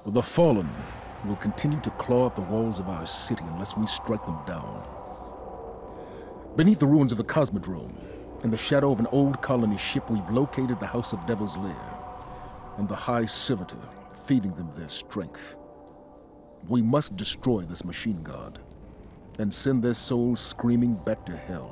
The Fallen will continue to claw at the walls of our city unless we strike them down. Beneath the ruins of the Cosmodrome, in the shadow of an old colony ship, we've located the House of Devil's Lair and the High Servitor, feeding them their strength. We must destroy this machine god and send their souls screaming back to hell.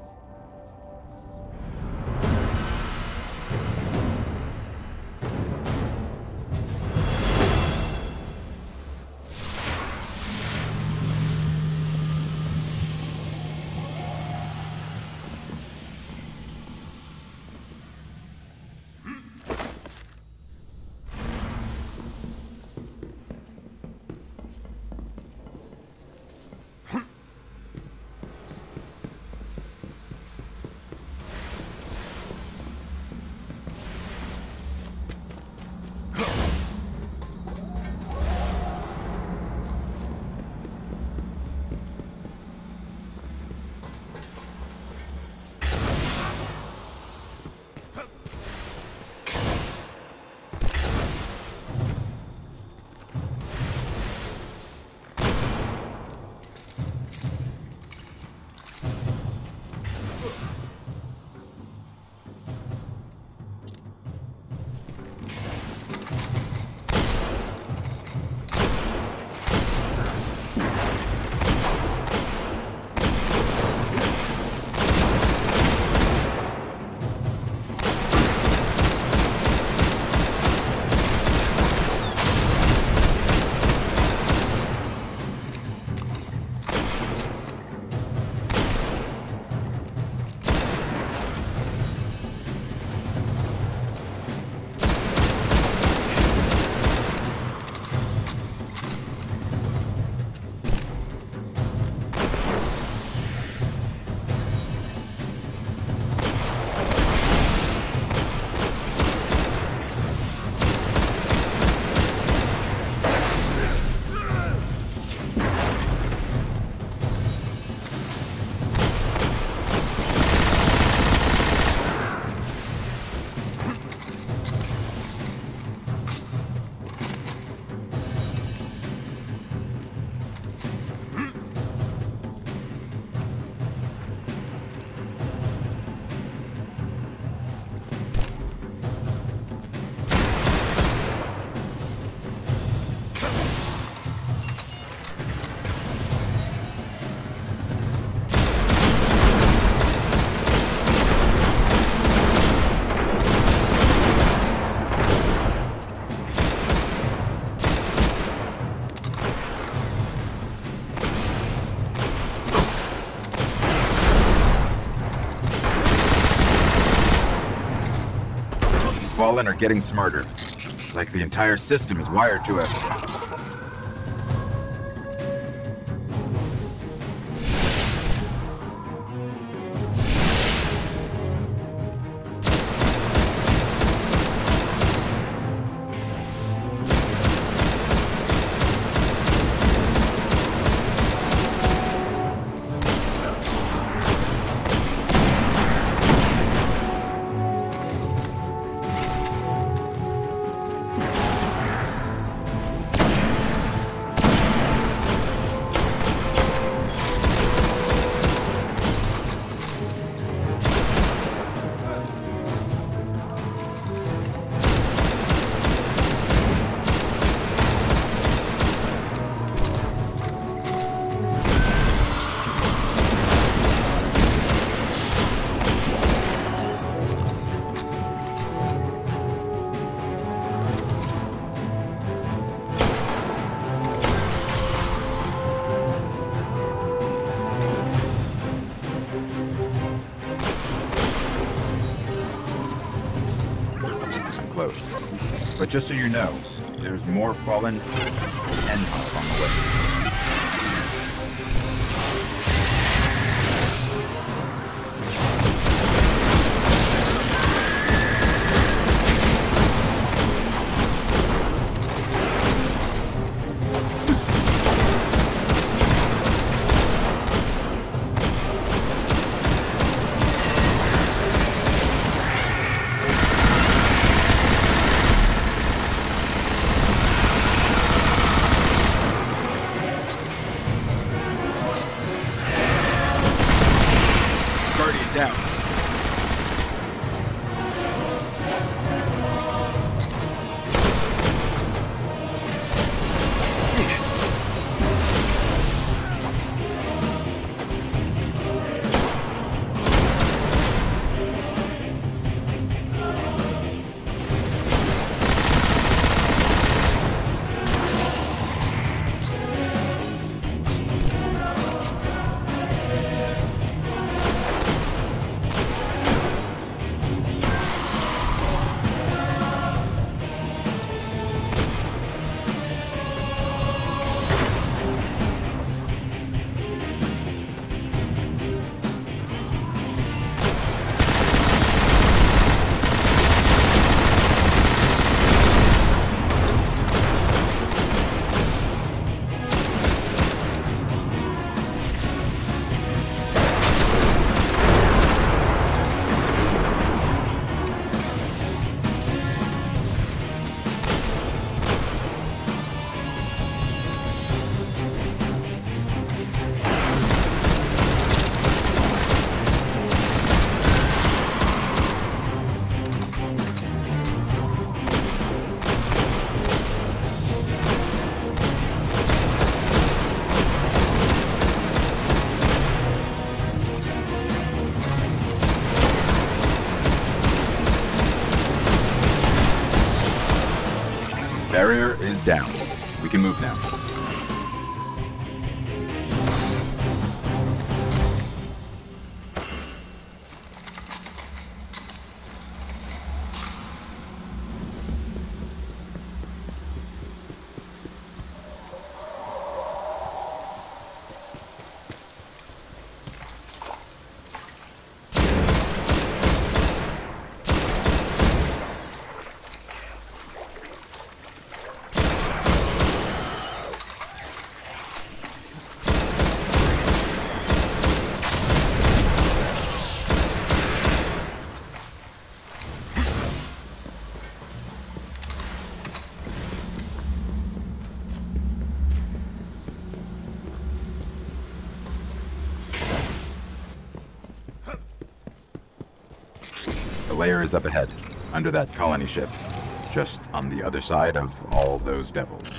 Fallen are getting smarter. It's like the entire system is wired to it. Close. But just so you know, there's more Fallen and on the way. down. We can move now. The lair is up ahead, under that colony ship, just on the other side of all those devils.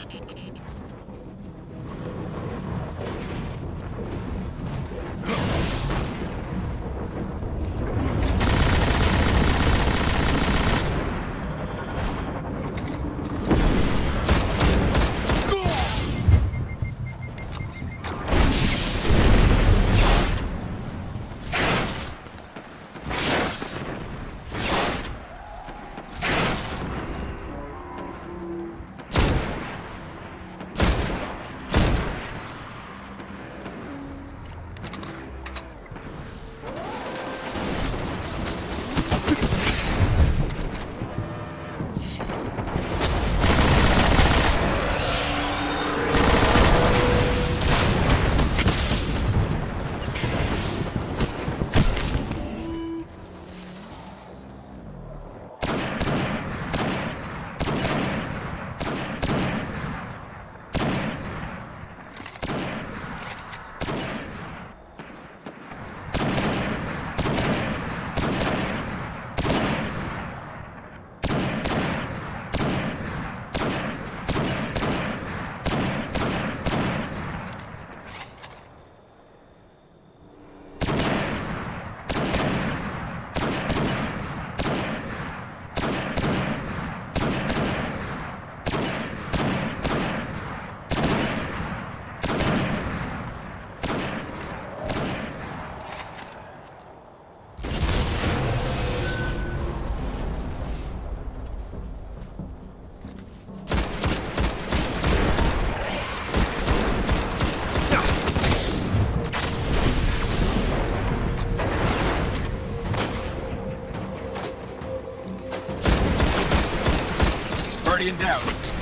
Guardian down.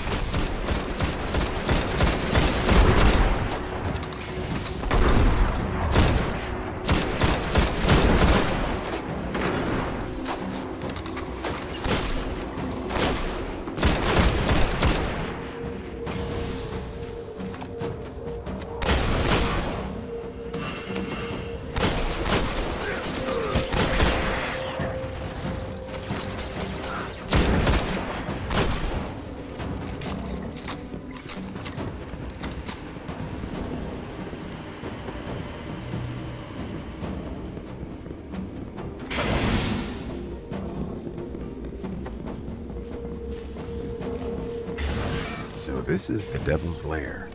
So this is the Devil's Lair.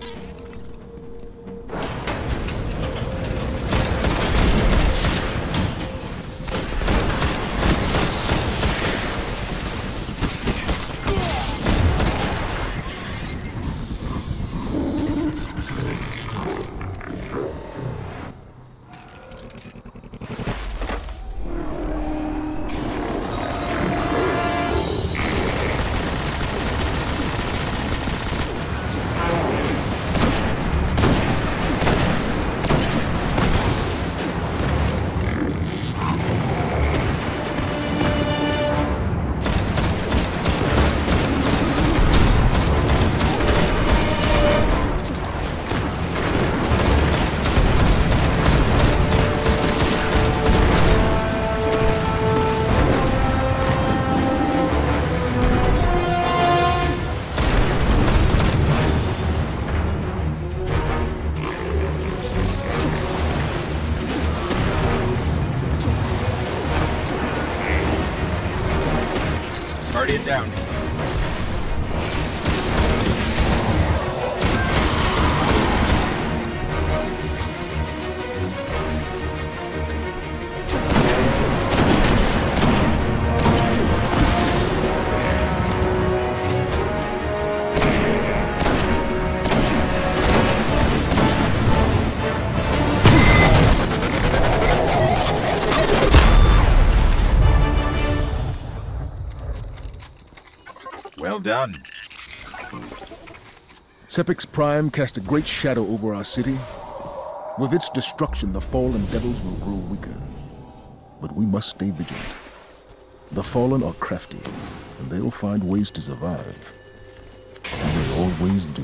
Guardian down. Well done. Sepix Prime cast a great shadow over our city. With its destruction, the fallen devils will grow weaker. But we must stay vigilant. The fallen are crafty, and they'll find ways to survive. And they always do.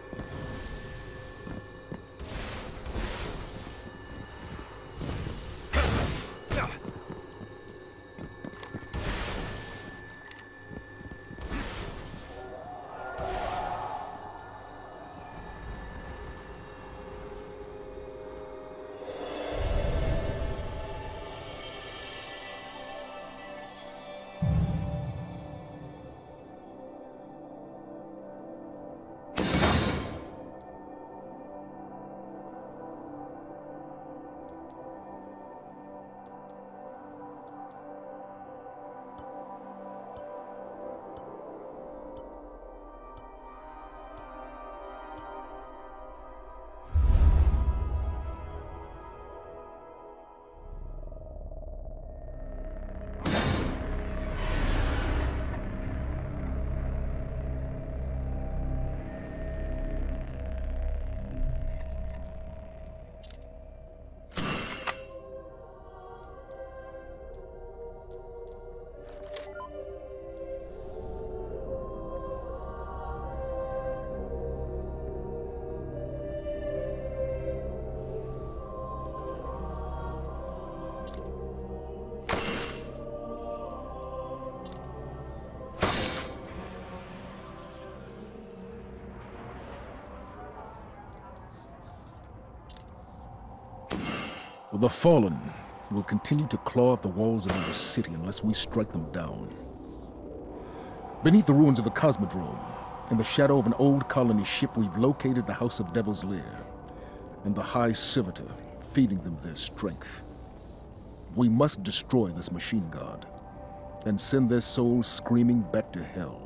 The fallen will continue to claw at the walls of our city unless we strike them down. Beneath the ruins of the Cosmodrome, in the shadow of an old colony ship, we've located the House of Devil's Lair and the High Servitor, feeding them their strength. We must destroy this machine god and send their souls screaming back to hell.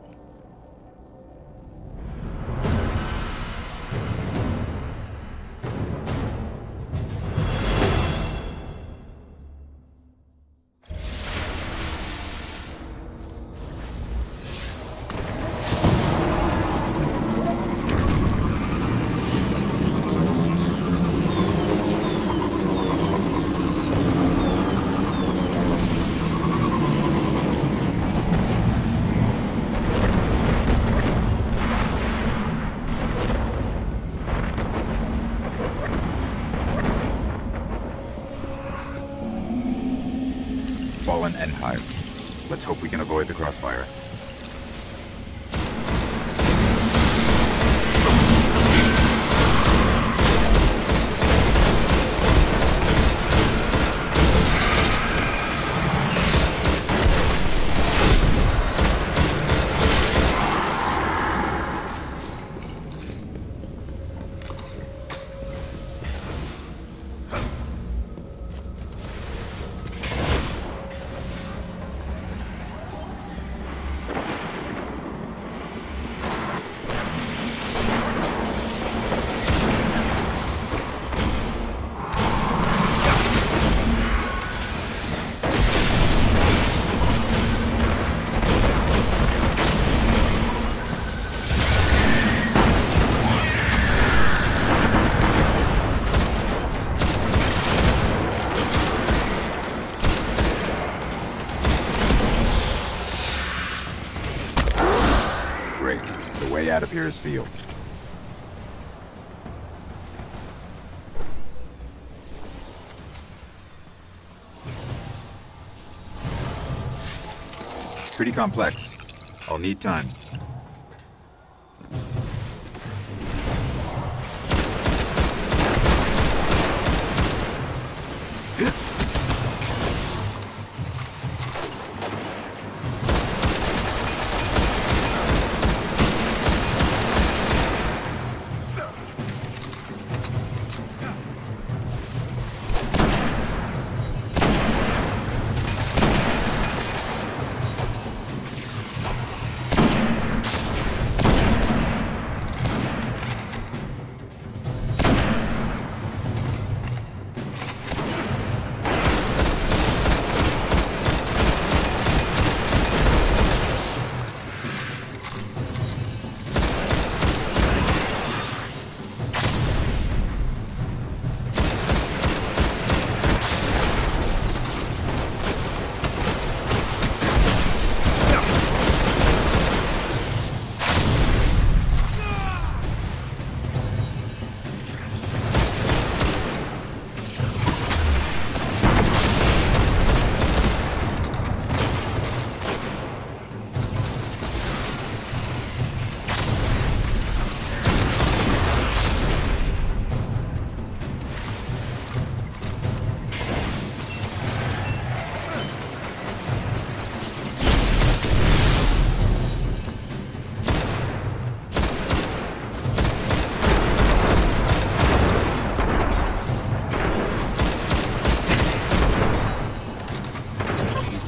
Fallen Empire. Let's hope we can avoid the crossfire. Great. The way out of here is sealed. Pretty complex. I'll need time.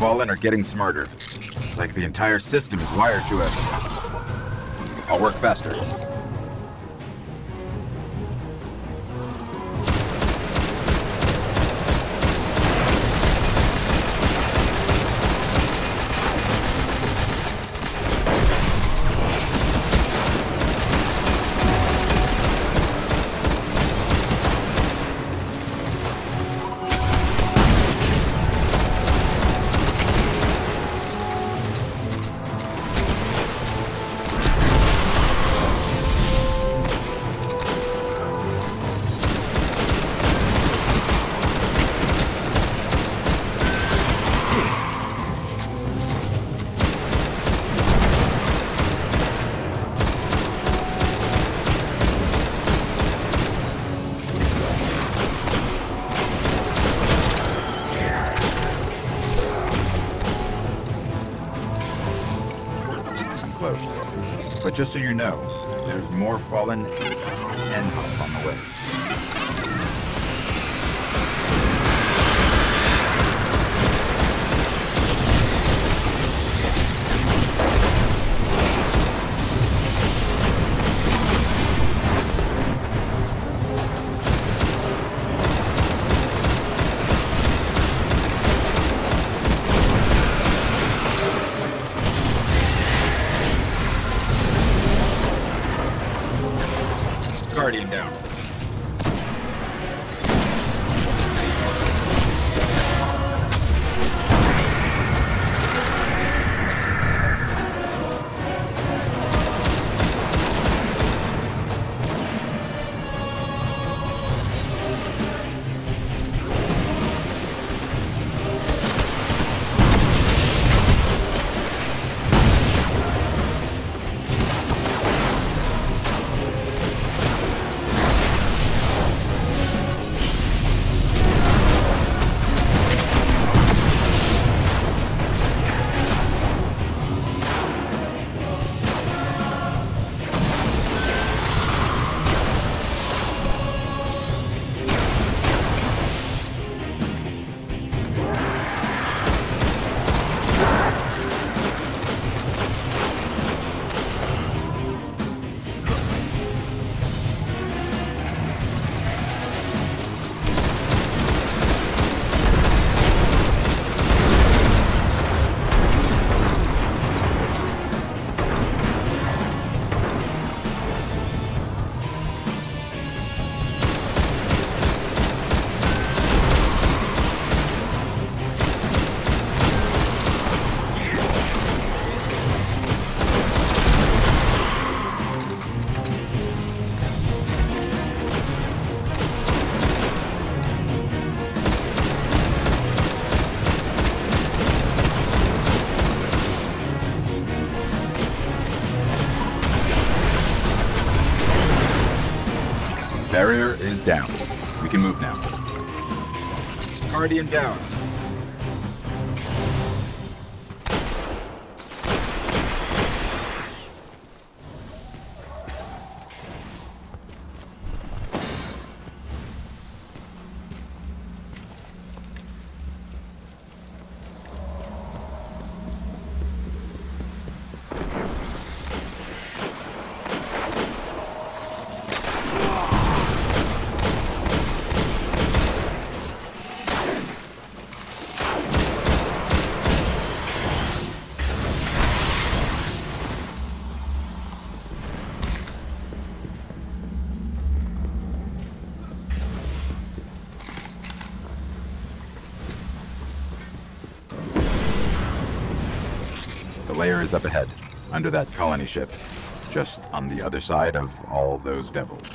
Fallen are getting smarter. It's like the entire system is wired to it. I'll work faster. But just so you know, there's more Fallen and Hope on the way. Guardian down. Barrier is down. We can move now. Guardian down. The lair is up ahead, under that colony ship, just on the other side of all those devils.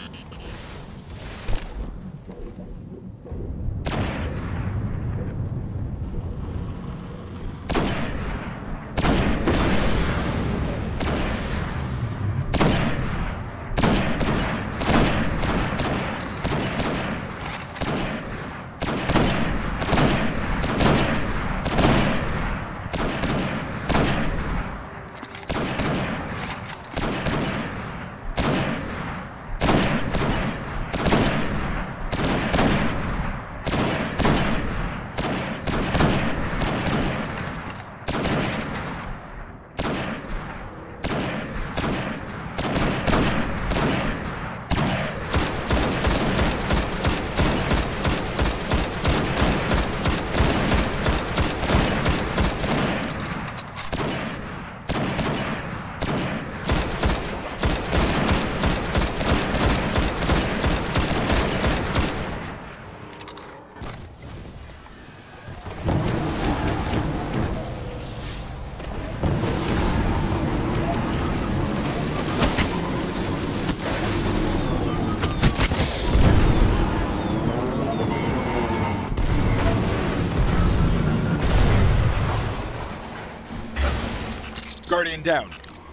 Guardian down.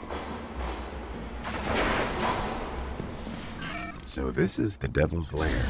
So this is the Devil's Lair.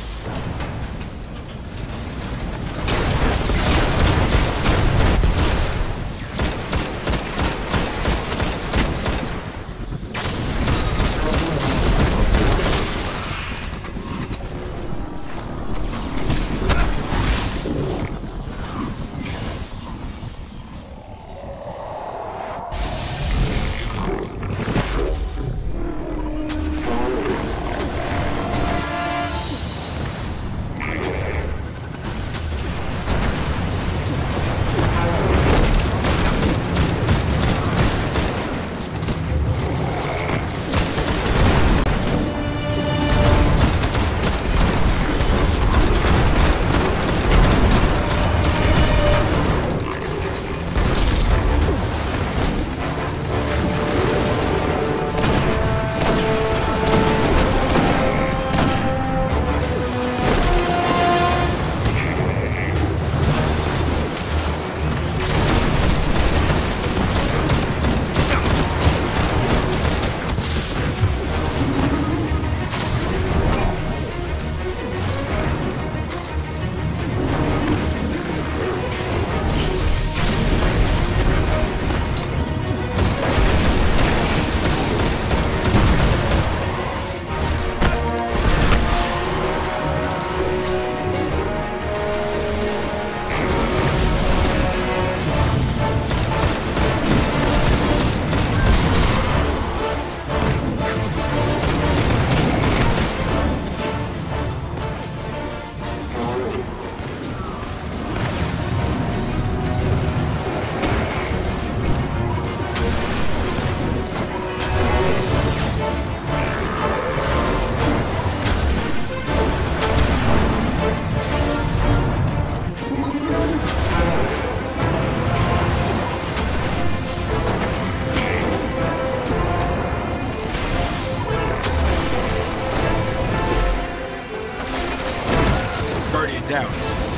Down.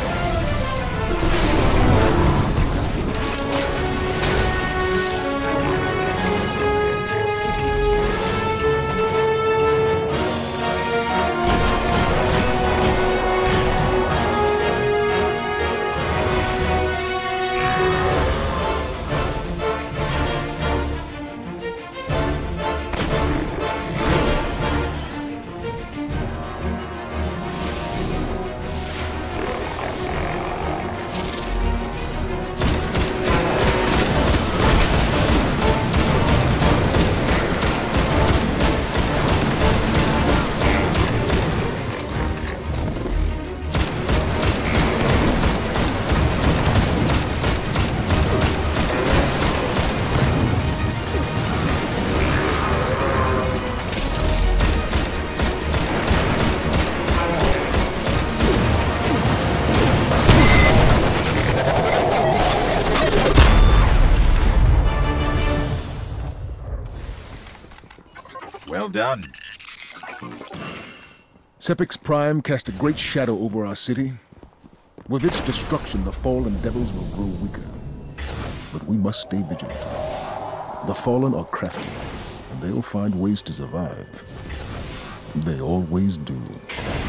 Well done. Sepix Prime cast a great shadow over our city. With its destruction, the fallen devils will grow weaker. But we must stay vigilant. The fallen are crafty, and they'll find ways to survive. They always do.